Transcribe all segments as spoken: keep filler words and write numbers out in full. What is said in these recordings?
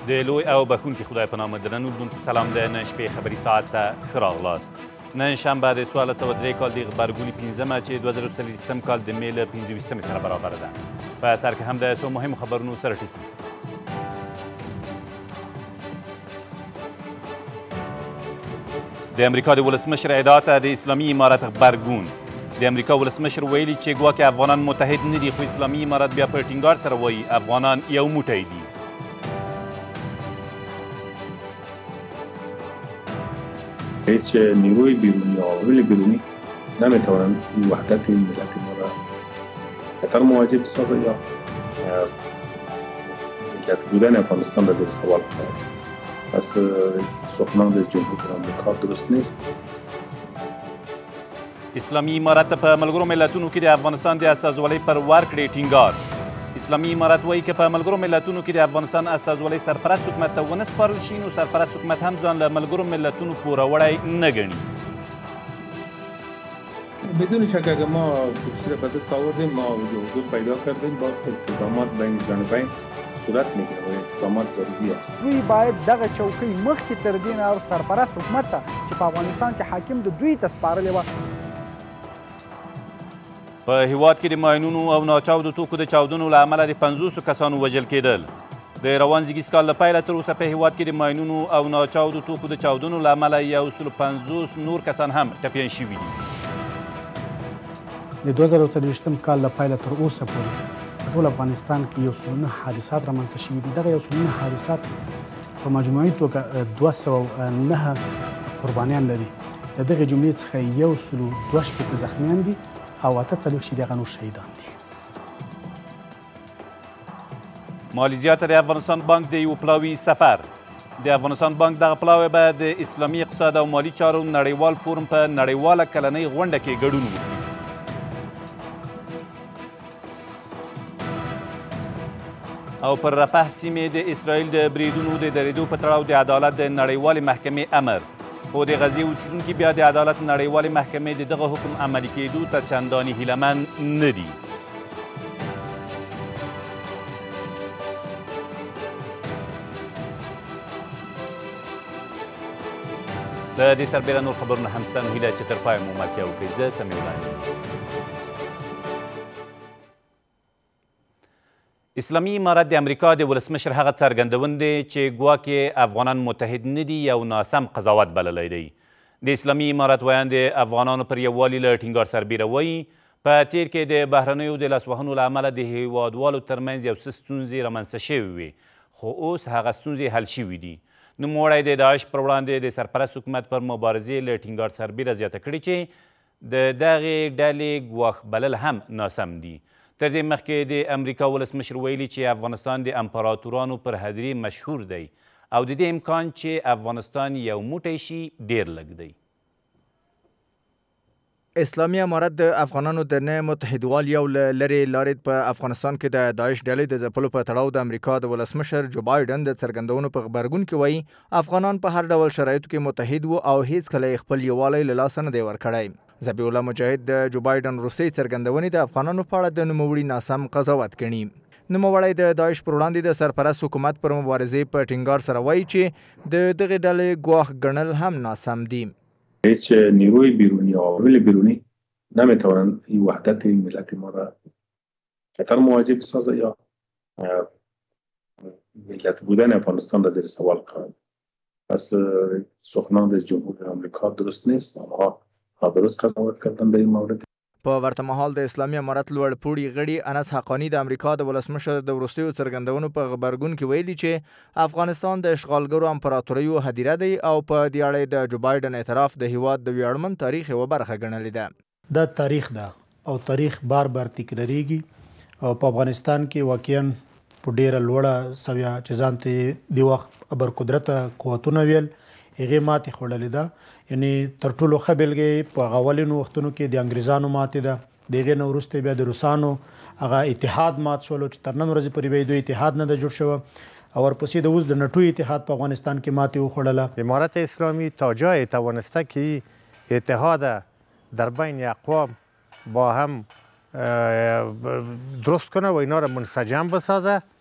د لوی او بخونکي خدای په نامه درنو سلام د نن شپې خبري ساعت ته ښه راغلاست. نن شنبه د څوارلس سوه درې کال د غبرګوني پنځمه چې دوه زره څلوېښتم کال د مې له پنځه ویشتمې سره برابره ده. په سر کې هم د څو مهمو خبرونو سره ټکو. د امریکا د ولسمشر ادعا ته د اسلامي امارت غبرګون. د امریکا ولسمشر ویلي چې ګواکې افغانان متحد نه دي، خو اسلامي امارت بیا په ټینګار سره وایي افغانان یو موټی دي. هیچ نیروی بیرونی یا عوامل بیرونی نمیتوانند وحدت ملت ما را خطر مواجه بسازه یا ملت بودن افغانستان را زیر سوال کنند. پس سخنان رئیس جمهور آمریکا درست نیست. اسلامي امارت په ملګرو ملتونو کې د افغانستان د استازولۍ پر ورکړې ټینګار. اسلامي امارت وایي که په ملګرو ملتونو کې د افغانستان استازولۍ سرپرست حکومت ته ونه سپارل شي نو سرپرست حکومت هم ځان له ملګرو ملتونو پوروړی نه ګڼي. بدون شک اگر ما کوشش به دست آوردیم، ما حضور پیدا کردیم، باز التزامات بین جانبین صورت میگیره و التزامات ضروری است. دوی باید دغه چوکۍ مخکې تر دې نه سرپرست حکومت ته چې په افغانستان کې حاکم د دوی ته سپارلې وه. په هیواد کې د ماینونو او ناچاودو توکو د چاودنو له امله د پنځوسو کسانو وژل کېدل. د روان زیږیز کال له پیله تر اوسه په هیواد کې د ماینونو او ناچاودو توکو د چاودنو له امله یو سلو پنځوس نور کسان هم ټپیان شوي دي. د دوه زره څلوېښتم کال له پیله تر اوسه پورې په ټول افغانستان کې یو سلو نه حادثات رامنځته شوي دي. دغه یو سلو نه حادثات په مجموعي توګه دوه سوه نهه قربانیان لري. د دغې جملې څخه یو سلو دوه شپېته زخمیان دي او اته څلوېښت چې د هغه نور شهیدان دي. مالیزیا ته د افغانستان بانک د یو پلاوي سفر. د افغانستان بانک دغه پلاوی به د اسلامي اقتصاد او مالي چارو نړیوال فورم په نړیواله کلنۍ غونډه کې ګډون وکړي. او پر رفح سیمې د اسرائیل د بریدونو د درېدو په تړاو د عدالت د نړیوالې محکمې امر. خو د غزې اوسیدونکي بیا د عدالت نړیوالې محکمې د دغه حکم عملي کېدو ته چندانې هیلهمند نه دي. د دې سربیره نور خبرونه هم شته، نو هیله چې تر پایه مو ملتیا وکړئ. زه سمیع الله یم. اسلامي امارت د امریکا د ولسمشر هغه څرګندون دی چې ګواکې افغانان متحد نه دي یو ناسم قضاوت بللی دی. د اسلامي امارت ویان د افغانانو پر یووالي له ټینګار سربیره وایي په تیر کې د بهرنیو د لاسوهنو له امله د هیوادوالو ترمنځ یو څه ستونزې رامنځته شوې وې، خو اوس هغه ستونزې حل شوي دي. نوموړی د داعش پر وړاندې د سرپرست حکومت پر مبارزې له ټینګار سربیره زیاته کړې چې د دغې ډلې ګواښ بلل هم ناسم دي. تر دې مخکې د امریکا ولسمشر ویلي چې افغانستان د امپراتورانو پر هدرې مشهور دی او د دې امکان چې افغانستان یو موټی شي ډیر لږ دی. اسلامي امارت د افغانانو د نه متحدوالي او له لرې لارې په افغانستان کې د داعش ډلې د ځپلو په تړاو د امریکا د ولسمشر جو بایډن د څرګندونو په غبرګون کې وایي افغانان په هر ډول شرایطو کې متحد وو او هیڅکله یې خپل یووالی له لاسه نه دی ورکړی. ذبیح الله مجاهد د جو بایډن روسي څرګندونې د افغانانو په اړه د نوموړي ناسم قضاوت ګڼي. نوموړی د داعش پر وړاندې د سرپرست حکومت پر مبارزې په ټینګار سره وایي چې د دغې ډلې ګواښ ګڼل هم ناسم دي. هیچ نیروی بیرونی یا عوامل بیرونی نمیتوانند این وحدت ملت ما را خطر مواجه بسازه یا ملت بودن افغانستان را زیر سوال کنند. پس سخنان رئیس جمهور آمریکا درست نیست. آنها درست قضاوت کردن در این مورد. په ورته مهال د اسلامي امارت لوړ پوړي غړي انس حقانی د امریکا د ولسمشر د وروستیو څرګندونو په غبرګون کې ویلي چې افغانستان د اشغالګرو امپراتوریو هدیره دی او په دې اړه د جو بایډن اعتراف د هیواد د ویاړمن تاریخ یوه برخه ګڼلې ده. دا تاریخ ده او تاریخ بار بار تکراریږي او په افغانستان کې واقعا په ډیره لوړه سویه چې ځان ته د وخت ابرقدرته قوتونه ویل هغې ماتې خوړلې ده. یعنی تر ټولو ښه بېلګې په هغه اولینو وختونو کې د انګریزانو ماتې ده. د هغې نه وروسته بیا د روسانو هغه اتحاد مات شولو چې تر نن ورځې پورې بیا دوی اتحاد نه ده جوړ شوی او ورپسې د اوس د نټو اتحاد په افغانستان کې ماتې وخوړله. امارت اسلامی تا جای توانسته که اتحاد در بین اقوام با هم درست کنه و اینا را منسجم بسازه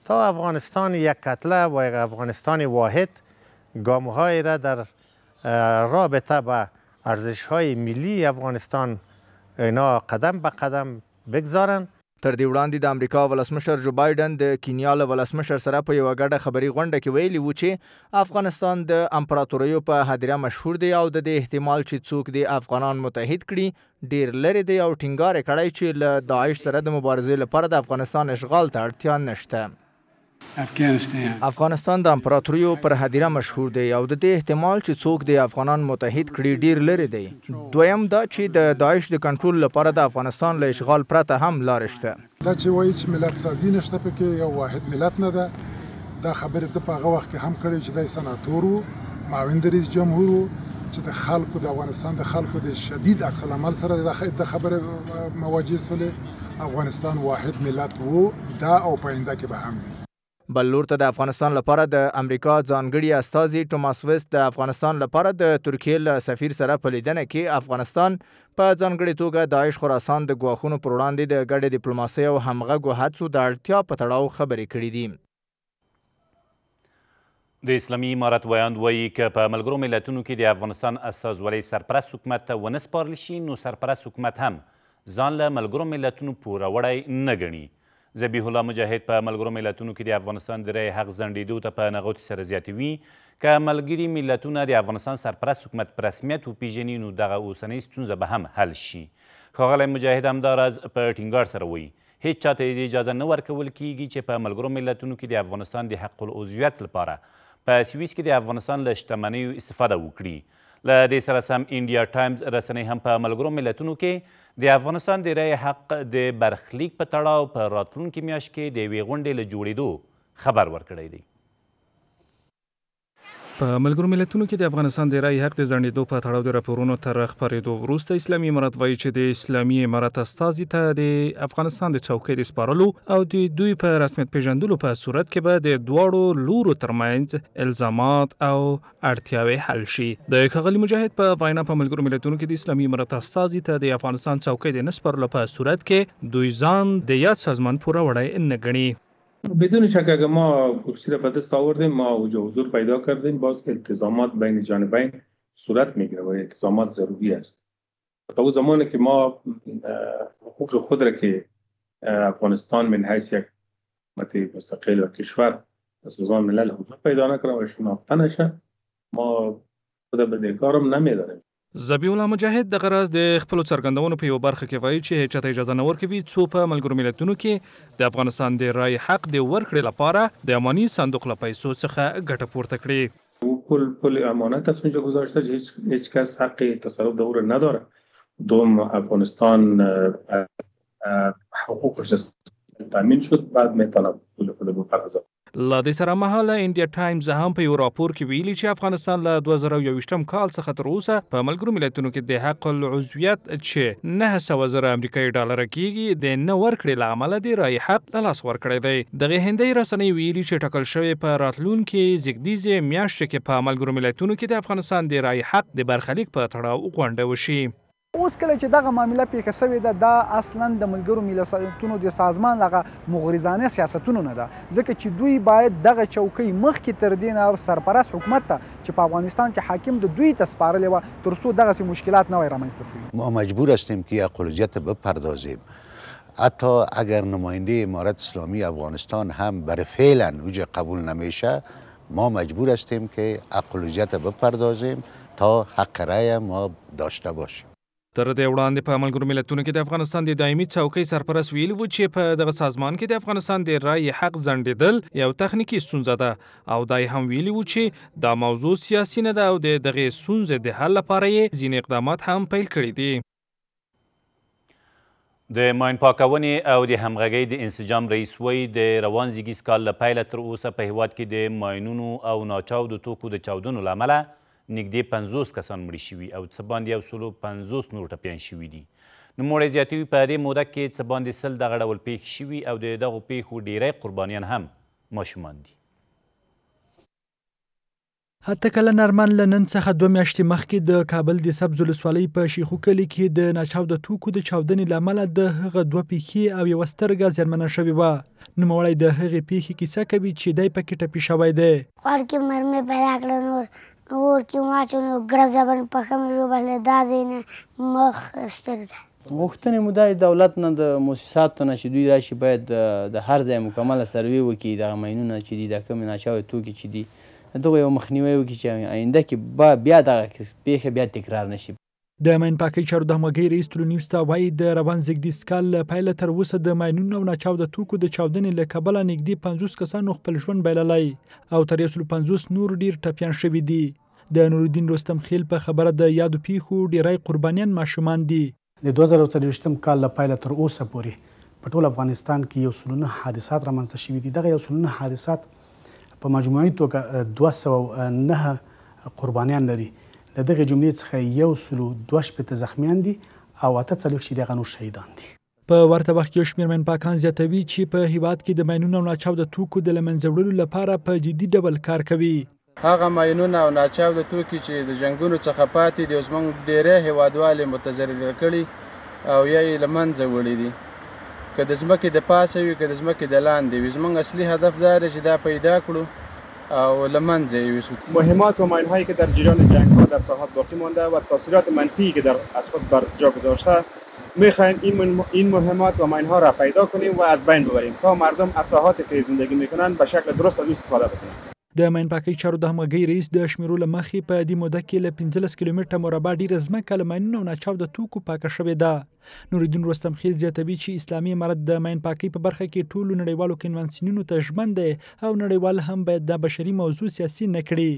تا افغانستان یک کتله و یک افغانستان واحد گام‌های را در رابطه به ارزش‌های ملی افغانستان اینا قدم به قدم بگذارن. تر دې وړاندې د امریکا ولسمشر جو بایدن د کینیا له ولسمشر سره په یوه ګډه خبري غونډه کې ویلي وو چې افغانستان د امپراتوریو په هدیره مشهور دی او د دې احتمال چې څوک د افغانان متحد کړي ډیر لرې دی او ټینګار یې کړی چې له داعش سره د مبارزې لپاره د افغانستان اشغال ته اړتیا نشته. افغانستان د امپراتوریو پر هدیره مشهور دی او د دې احتمال چې څوک د افغانان متحد کړي ډیر لرې دی. دویم دا چې د داعش د کنټرول لپاره د افغانستان له اشغال پرته هم لارې شته. دا چې وایي چې ملت سازي نشته پکې یو واحد ملت نه ده، دا خبرې ته په هغه وخت کې هم کړې چې دی سناتور و، معاون د رئیس جمهور و، چې د خلکو د افغانستان د خلکو د شدید عکس العمل سره د خبرې مواجه سولې. افغانستان واحد ملت و، دا او په آینده کې به هم وي. بل لور ته د افغانستان لپاره د امریکا ځانګړي استازي ټوماس ویست د افغانستان لپاره د ترکیې له سفیر سره په لیدنه کې افغانستان په ځانګړې توګه داعش خراسان د ګواښونو پر وړاندې د ګډې ډیپلوماسۍ او همغږو هڅو د اړتیا په تړاو خبرې کړې دي. د اسلامي امارت ویاند وایي که په ملګرو ملتونو کې د افغانستان استازولۍ سرپرست حکومت ته ونه سپارل شي نو سرپرست حکومت هم ځان له ملګرو ملتونو پوروړی نه ګڼي. ذبیح الله مجاهد په ملګرو ملتونو کې د افغانستان د رایې حق ځنډېدو ته په نغوتې سره زیاتوي. که ملګري ملتونه د افغانستان سرپرست حکومت په رسمیت وپېژني نو دغه اوسنۍ ستونزه به هم حل شي. ښاغلی مجاهد همداراز په ټینګار سره وایي هیڅ چاته د اجازه نه ورکول کیږي چې په ملګرو ملتونو کې د افغانستان د حق العضویت لپاره په سویس کې د افغانستان له شتمنیو استفاده وکړي. له دې سره سم انډیا ټایمز رسنۍ هم په ملګرو ملتونو کې د افغانستان د رایې حق د برخلیک په تړاو په راتلونکي میاشت کې د یوې غونډې له جوړېدو خبر ورکړی دی. په ملګرو ملتونو کې د افغانستان د رایې حق د ځنډېدو په تړاو د راپورونو تر خپرېدو وروسته اسلامي امارت وایي چې د اسلامي امارت استازي ته د افغانستان د چوکۍ د سپارلو او د دوی په رسمیت پیژندلو په صورت کې به د دواړو لورو ترمنځ الزامات او اړتیاوې حل شي. د ښاغلي مجاهد په وینا په ملګرو ملتونو کې د اسلامي امارت استازي ته د افغانستان چوکۍ د نه سپارلو په صورت کې دوی ځان د یاد سازمان پوروړی نه ګڼي. بدون شک اگر ما کرسی را به دست آوردیم ما اوجا حضور پیدا کردیم باز التزامات بین جانبین صورت میگیره و التزامات ضروری است. تا اون زمانی که ما حقوق خود را که افغانستان من حیث یک حکومت مستقل و کشور سازمان ملل حضور پیدا نکنه و شناخته نشه ما خود بدهکارم نمیداریم. ذبیح الله مجاهد دغه راز د خپلو څرګندونو په یوه برخه کې وایي چې هیڅ چاته اجازه نه ورکوي څو په ملګرو ملتونو کې د افغانستان د رایې حق د ورکړې لپاره د اماني صندوق له پیسو څخه ګټه پورته کړي. پول پول امانت است اونجا گذاشته هیچ هیچ کس حق تصرف در او نداره. دوم افغانستان حقوقش تامین شد بعد میتونه پول خود بپردازه. له دې سره مهاله انډیا ټایمز هم په یو راپور کې ویلي چې افغانستان له دوه زره یوویشتم کال څخه تر اوسه په ملګرو ملتونو کې د حق العضویت چې نهه سوه زره امریکایي ډالره کیږي د نه ورکړې له امله د رایې حق له لاسه ورکړی دی. دغې هندۍ رسنۍ ویلي چې ټاکل شوې په راتلونکي زیږدیزې میاشتې کې په ملګرو ملتونو کې د افغانستان د رایې حق د برخلیک په تړاو غونډه وشي. اوس کله چې دغه معامله پیښه شوې ده دا اصلا د ملګرو ملتونو د سازمان هغه مغرضانه سیاستونو نه ده ځکه چې دوی باید دغه چوکۍ مخکې تر دې نه سرپرست حکومت ته چې په افغانستان کې حاکم د دوی ته سپارلې وه تر څو دغسې مشکلات نه وای رامنځته شوي. ما مجبور هستیم که اقلیت بپردازیم حتی اگر نماینده امارت اسلامی افغانستان هم برای فعلا اوج قبول نمیشه ما مجبور هستیم که اقلیت بپردازیم تا حق رأی ما داشته باشیم. تر دې وړاندې په ملګرو ملتونو کې د افغانستان د دایمي چوکۍ سرپرست ویلي و چې په دغه سازمان کې د افغانستان د رایې حق ځنډېدل یو تخنیکي ستونزه ده او دا هم ویلي و چې دا موضوع سیاسي نه ده او د دغې ستونزې د حل لپاره یې ځینې اقدامات هم پیل کړي دي. د ماین پاکونې او د همغږۍ د انسجام رئیس وایي د روان زیږیز کال له پیله تر اوسه په هیواد کې د ماینونو او ناچاودو توکو د چاودنو له امله نږدې پنځوس کسان مړي شوي او څه باندې یو سلو پنځوس نور ټپیان شوي دي. نوموړی زیاتوي په دې موده کې څه باندې سل دغه ډول پیښې شوي او د دغو پیښو ډیری قربانیان هم ماشومان دي. حتی کله نرمن له نن څخه دوه میاشتې مخکې د کابل د سبز ولسوالۍ په شیخو کلي کې د ناچاوده توکو د چاودنې له امله د هغه دوه پیښې او یوه سترګه زیانمنه شوې وه. نوموړی د هغې پیښې کیسه کوي چې دی پکې ټپي شوی دی. خوار کې مرمۍ پیدا کړه، نور اور کې واچو، نو ګړزه باندې پښه مې وبهله، دا ځای نه مخ سترګه. غوښتنې مو دا دولت نه د مؤسساتو نه چې دوی راشي باید د هر ځای مکمله سروې وکړي، دغه ماینونه چې دي، د کومې ناچاوده توکي چې دي، دغه یو مخنیوی وکړي چې آینده کې بیا دغه پیښه بیا تکرار نشي. د ماین پاکۍ چارو د همغږۍ رئیس ټولو نیوز ته وایي د روان زېږدیز کال له پیله تر اوسه د ماینونو او ناچاوده توکو د چاودنې له کبله نږدې پنځوس کسانو خپل ژوند بایللی او تر یو سلو پنځوس نور ډېر ټپیان شوي دي. د نورالدین رستم خیل په خبره د یادو پیښو ډېری قربانیان ماشومان دي. د دوه زره څلوېښتم کال له پیله تر اوسه پورې په ټول افغانستان کې یو سلو نه حادثات رامنځته شوي دي. دغه یو سلو نه حادثات په مجموعي توګه دوه سوه نه قربانیان لري. له دغې جملې څخه یو سلو دوه شپېته زخمیان دي او اته څلوېښت چې د هغه نور شهیدان دي. په ورته وخت کې یو شمېر ماینپاکان زیاتوي چې په هیواد کې د ماینونو او ناچاوده توکو د له منځه وړلو لپاره په جدي ډول کار کوي. هغه ماینونه او ناچاوده توکي چې د جنګونو څخه پاتې دي، زموږ ډېری هیوادوال یې متضرر کړي او یا یې له منځه وړي دي. که د ځمکې د پاسه وي، که د ځمکې د لاندې وي، زموږ اصلي هدف دا دی چې دا پیدا کړو او له منځه یوسو. مهمات و ماین‌هایی که در جریان جنگ‌ها در ساحات باقی مانده و تاثیرات منفی که در اسفاد بر جا گذاشته، می‌خواهیم این این مهمات و ماین‌ها را پیدا کنیم و از بین ببریم تا مردم از ساحاتی که زندگی می‌کنند به شکل درست از استفاده بکنند. د ماین پاکۍ چارو د همغږۍ رئیس د شمیرو له مخې په دې موده کې له پنځلس کیلومتره مربع ډېره ځمکه له ماینونو او ناچاوده توکو پاکه شوې ده. نورالدین رستم خیل زیاتوي چې اسلامي امارت د ماین پاکۍ په برخه کې ټولو نړیوالو کنوانسیونونو ته ژمن دی او نړیوال هم باید دا بشري موضوع سیاسي نه کړي.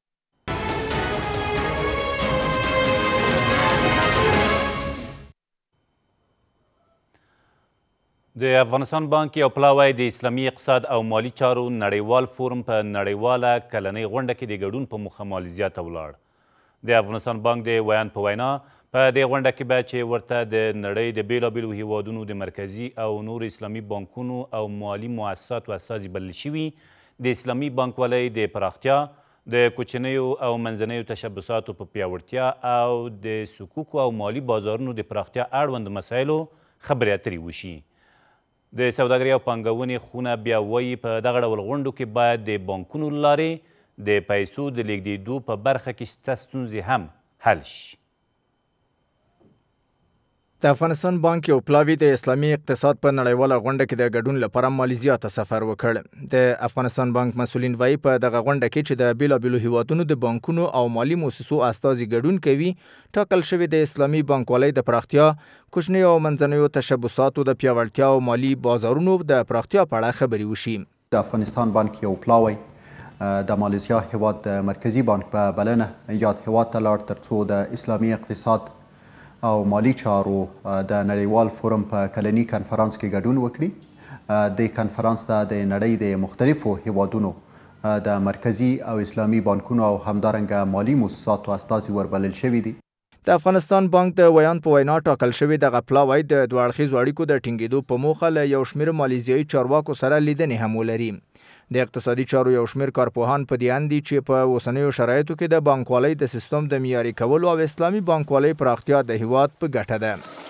د افغانستان بانک یو پلاوی د اسلامي اقتصاد او مالی چارو نړیوال فورم په نړیواله کلنۍ غونډه کې د ګډون په موخه مالیزیا ته ولاړ. د افغانستان بانک د ویان په وینا په دې غونډه کې به چې ورته د نړۍ د بیلابیلو هیوادونو د مرکزي او نور اسلامي بانکونو او مالي مؤسساتو استازي بلل شوي، د اسلامي بانکوالۍ د پراختیا، د کوچنیو او منځنیو تشبثاتو په پیاوړتیا او د صکوکو او مالي بازارونو د پراختیا اړوند مسایلو خبرې اترې وشي. د سوداګرۍ او پانګونې خونه بیا وایي په دغه ډول غونډو کې باید د بانکونو له لارې د پیسو د لیږدېدو په برخه کې شته ستونزې هم حل شي. د افغانستان بانک یو پلاوی د اسلامي اقتصاد په نړیواله غونډه کې د ګډون لپاره مالیزیا ته سفر وکړ. د افغانستان بانک مسؤلین وایي په دغه غونډه کې چې د بیلابیلو هیوادونو د بانکونو او مالي مؤسسو استازي ګډون کوي، ټاکل شوی د اسلامي بانکوالۍ د پراختیا، کوچنیو او منځنیو تشبثاتو د پیاوړتیا او مالي بازارونو د پراختیا په اړه خبرې وشي. د افغانستان بانک یو پلاوی د مالیزیا هیواد د مرکزی بانک په بلنه یاد هیواد ته لاړ ترڅو د اسلامي اقتصاد او مالی چارو د نړیوال فورم په کلنی کنفرانس کې ګډون وکړي. د کنفرانس ته د نړۍ د مختلفو هیوادونو د مرکزی او اسلامي بانکونو او همدارنګه مالی مؤسساتو استازي وربلل شوي دي. د افغانستان بانک د ویان په وینا ټاکل شوی دغه پلاوی د دوه اړخیزو اړیکو د ټینګېدو په موخه له یو شمېر مالیزیایي چارواکو سره لیدنې هم ولري. د اقتصادي چارو یو شمېر کارپوهان په دې اند دي چې په اوسنیو شرایطو کې د بانکوالۍ د سیستم د معیاري کولو او اسلامي بانکوالۍ پراختیا د هیواد په ګټه ده.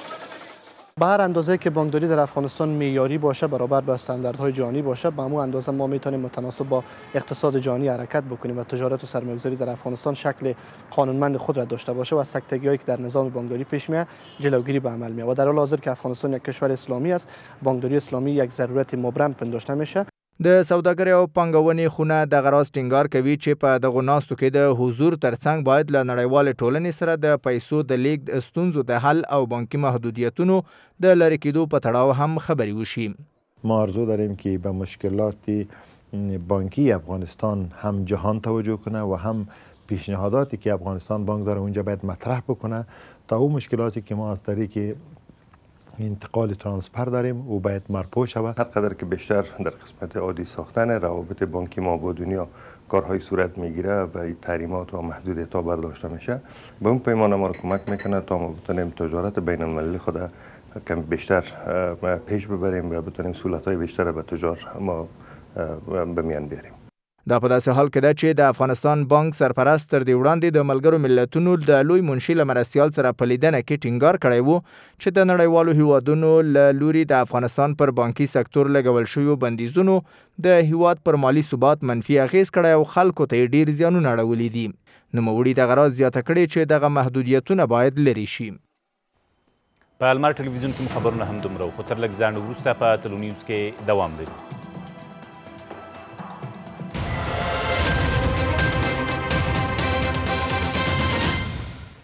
به هر اندازه که بانکداری در افغانستان معیاری باشه، برابر با استانداردهای جهانی باشه، به همون اندازه ما میتونیم متناسب با اقتصاد جهانی حرکت بکنیم و تجارت و سرمایه‌گذاری در افغانستان شکل قانونمند خود را داشته باشه و از سکتگی‌هایی که در نظام بانکداری پیش میاد جلوگیری به عمل میاد. و در حال حاضر که افغانستان یک کشور اسلامی است، بانکداری اسلامی یک ضرورت مبرم پنداشته میشه. د سوداګرۍ او پانګونې خونه دغه راز ټینګار کوي چې په دغو ناستو کې د حضور ترڅنګ باید له نړیوالې ټولنې سره د پیسو د لیږد ستونزو د حل او بانکي محدودیتونو د لرې کېدو په تړاو هم خبرې وشي. ما آرزو داریم که به مشکلات بانکی افغانستان هم جهان توجه کنه و هم پیشنهاداتی که افغانستان بانک داره اونجا باید مطرح بکنه تا اون مشکلاتی که ما از طریق انتقال ترانسفر داریم و باید مرپو شود. هر قدر که بیشتر در قسمت عادی ساختن روابط بانکی ما با دنیا کارهای صورت میگیره و تحریمات و محدودیت‌ها برداشته میشه، به اون پیمانه ما رو کمک میکنه تا ما بتونیم تجارت بین المللی خود کم بیشتر پیش ببریم و بتونیم سهولت‌های بیشتر به تجار ما به میان بیاریم. دا په داسې حال کې ده چې د افغانستان بانک سرپرست تر دې وړاندې د ملګرو ملتونو د لوی منشي له مرستیال سره په لیدنه کې ټینګار کړی و چې د نړیوالو هیوادونو له لوري د افغانستان پر بانکي سکتور لګول شویو بندیزونو د هیواد پر مالي ثبات منفي اغیز کړی او خلکو ته یې ډېر زیانونه اړولي دي. نوموړي دغه راز زیاته کړې چې دغه محدودیتونه باید لرې شي. په المار ټلویزیون کې خبرونه هم دومره خو تر لږ ځنډ وروسته په تلو نیوز کې دوام لري.